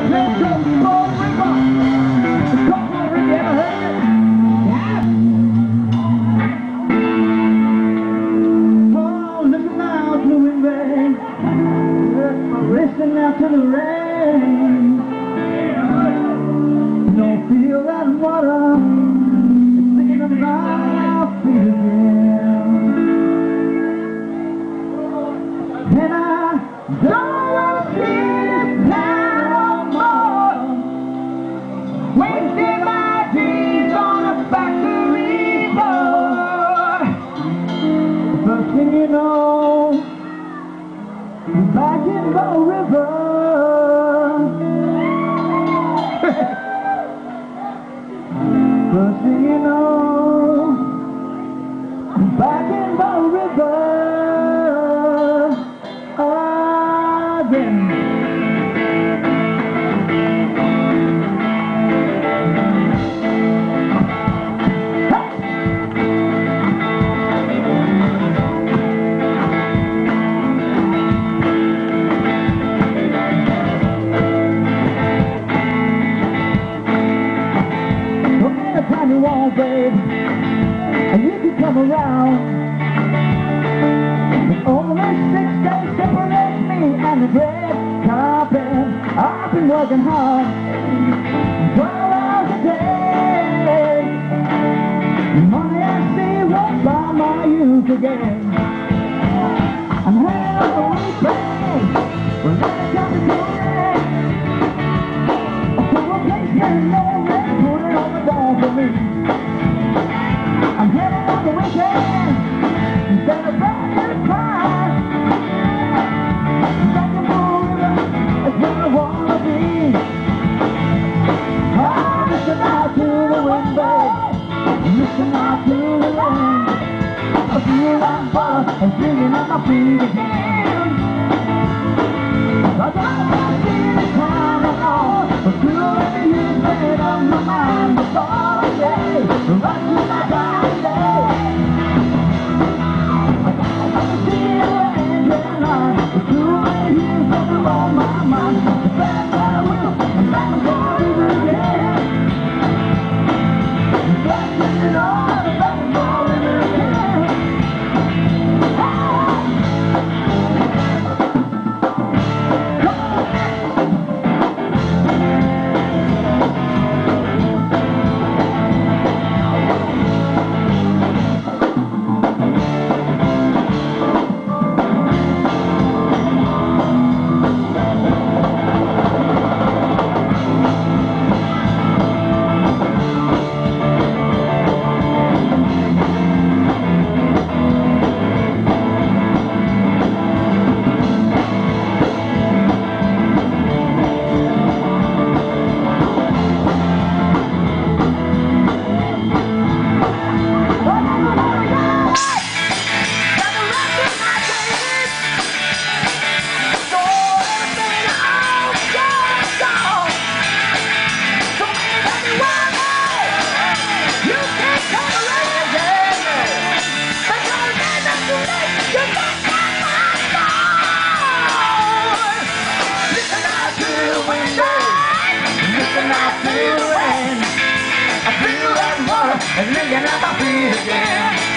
Listen out to the rain. Don't feel that water. It's singing on my feet again. And I don't want to see this town no more. Wasting my days on a factory floor. First thing you know, back in the river. First thing you know, back in the river again. Anytime you want, babe, and you can come around. But only 6 days separate me and the red carpet. I've been working hard, 12 hours a day. Money I see won't buy my youth again. I'm heading on the weekend, when I got to go there. So a place you know that put it on the door for me. I'm heading on the weekend, instead of back in the car. Back in the river, that's where I wanna be. Oh, listen out to the wind, babe. Listen out to the wind. I feel that water and singing on my feet again. I don't want to see the town at all, but too many years made up my mind before I say, right to my dying day. I don't want to see the rain on, but too many years made up my mind. Back I will, and back I'm going again. Back to the Lord, and back I'm going again. And ringing at my feet again.